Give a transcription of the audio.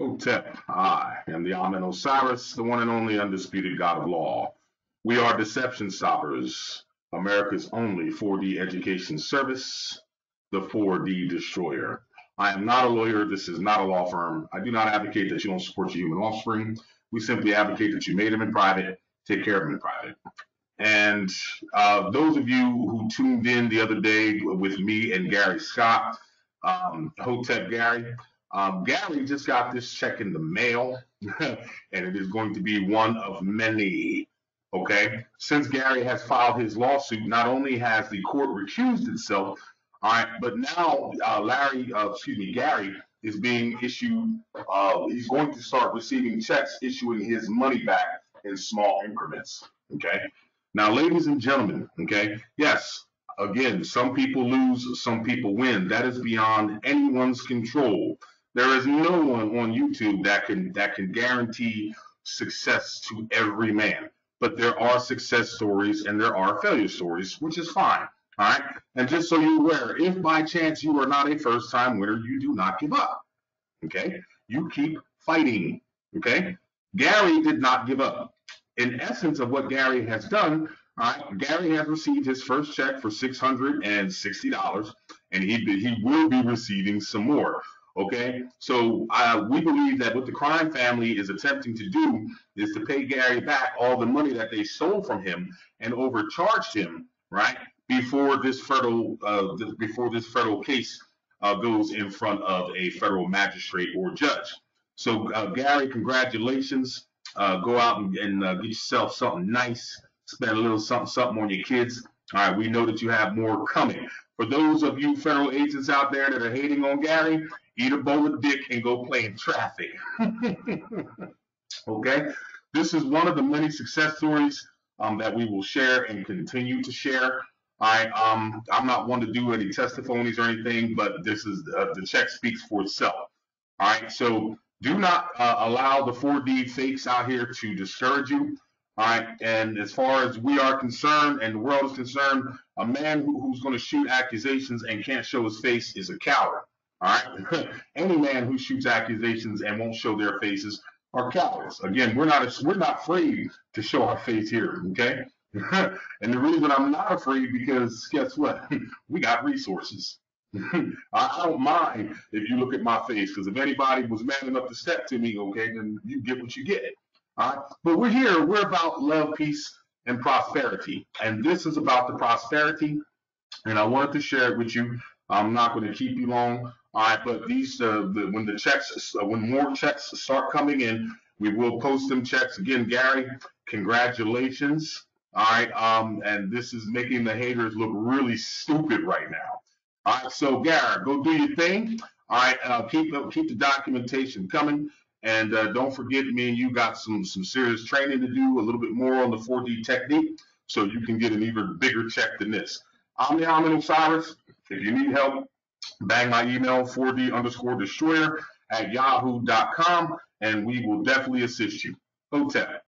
Hotep, I am the Amen Osiris, the one and only undisputed God of law. We are Deception Stoppers, America's only 4D education service, the 4D Destroyer. I am not a lawyer. This is not a law firm. I do not advocate that you don't support your human offspring. We simply advocate that you made them in private, take care of them in private. And those of you who tuned in the other day with me and Garry Scott, Hotep Garry, Garry just got this check in the mail, and it is going to be one of many. Okay, since Garry has filed his lawsuit, not only has the court recused itself, all right, but now Garry is being issued. He's going to start receiving checks, issuing his money back in small increments. Okay. Now, ladies and gentlemen, okay, yes, again, some people lose, some people win. That is beyond anyone's control. There is no one on YouTube that can guarantee success to every man. But there are success stories and there are failure stories, which is fine. All right. And just so you're aware, if by chance you are not a first-time winner, you do not give up. Okay. You keep fighting. Okay. Garry did not give up. In essence of what Garry has done, all right, Garry has received his first check for $660, and he will be receiving some more. Okay, so we believe that what the crime family is attempting to do is to pay Garry back all the money that they stole from him and overcharged him, right, before this federal case goes in front of a federal magistrate or judge. So Garry, congratulations. Go out and get yourself something nice. Spend a little something on your kids. All right, we know that you have more coming. For those of you federal agents out there that are hating on Garry, eat a bowl of dick and go play in traffic. Okay? This is one of the many success stories that we will share and continue to share. All right, I'm not one to do any testimonies or anything, but this is the check speaks for itself. All right, so do not allow the 4D fakes out here to discourage you. All right, and as far as we are concerned and the world is concerned, a man who's going to shoot accusations and can't show his face is a coward. All right, any man who shoots accusations and won't show their faces are cowards. Again, we're not afraid to show our face here. Okay, and the reason I'm not afraid because guess what? We got resources. I don't mind if you look at my face, because if anybody was man enough to step to me, okay, then you get what you get. All right, but we're here. We're about love, peace, and prosperity, and this is about the prosperity. And I wanted to share it with you. I'm not going to keep you long. All right, but these when more checks start coming in, we will post them checks again. Garry, congratulations. All right, and this is making the haters look really stupid right now. All right, so Garry, go do your thing. All right, keep the documentation coming, and don't forget, me and you got some serious training to do, a little bit more on the 4D technique, so you can get an even bigger check than this. I'm the Amen Osiris. If you need help, bang my email 4D_destroyer@yahoo.com, and we will definitely assist you. Hotep.